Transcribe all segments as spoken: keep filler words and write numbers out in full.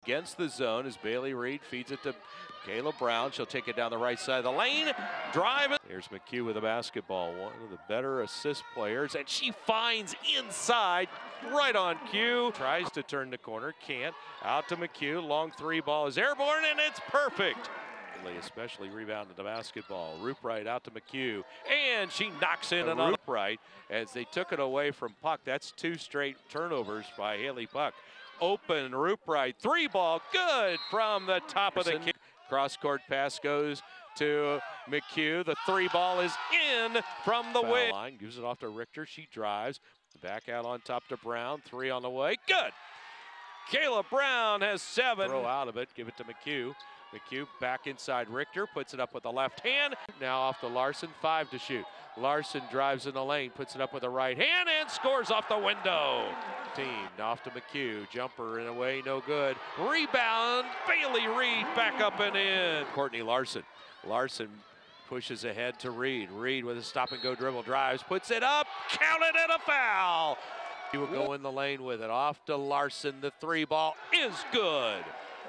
Against the zone as Bailey Reed feeds it to Kayla Brown. She'll take it down the right side of the lane. Drive it. Here's McHugh with a basketball. One of the better assist players. And she finds inside, right on cue. Tries to turn the corner, can't. Out to McHugh. Long three ball is airborne, and it's perfect. Especially rebounded the basketball. Rupright out to McHugh. And she knocks in another Rupright as they took it away from Puck. That's two straight turnovers by Haley Puck. Open Rupright, three ball, good from the top of the kick. Cross court pass goes to McHugh. The three ball is in from the wing. Line gives it off to Richter. She drives back out on top to Brown. Three on the way. Good. Kayla Brown has seven. Throw out of it. Give it to McHugh. McHugh back inside Richter. Puts it up with the left hand. Now off to Larson. Five to shoot. Larson drives in the lane. Puts it up with the right hand and scores off the window. Team off to McHugh. Jumper in a way, no good. Rebound. Bailey Reed back up and in. Courtney Larson. Larson pushes ahead to Reed. Reed with a stop and go dribble drives. Puts it up. Count it and a foul. He will go in the lane with it. Off to Larson. The three ball is good.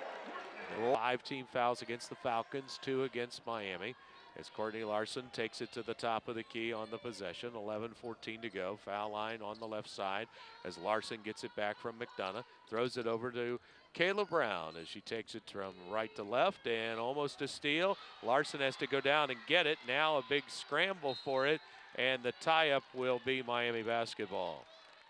Five team fouls against the Falcons, two against Miami. As Courtney Larson takes it to the top of the key on the possession. eleven fourteen to go. Foul line on the left side as Larson gets it back from McDonough. Throws it over to Kayla Brown as she takes it from right to left and almost a steal. Larson has to go down and get it. Now a big scramble for it, and the tie-up will be Miami basketball.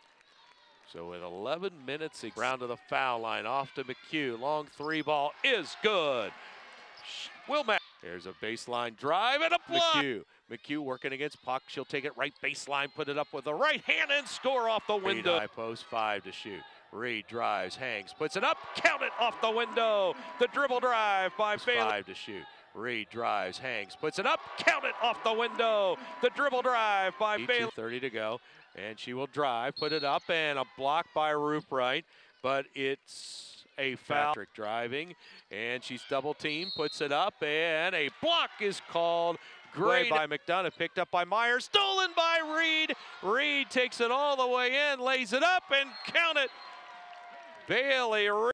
So with eleven minutes, round to the foul line, off to McHugh. Long three ball is good. Wilmack. There's a baseline drive and a block. McHugh. McHugh working against Puck. She'll take it right baseline, put it up with the right hand and score off the window. High post, five to shoot. Reed drives, hangs, puts it up, count it off the window. The dribble drive by Bailey. Five to shoot. Reed drives, hangs, puts it up, count it off the window. The dribble drive by Bailey. thirty to go. And she will drive, put it up, and a block by Rupright, but it's a foul. Patrick driving, and she's double teamed, puts it up, and a block is called. Great by McDonough, picked up by Myers, stolen by Reed. Reed takes it all the way in, lays it up, and count it. Bailey Reed.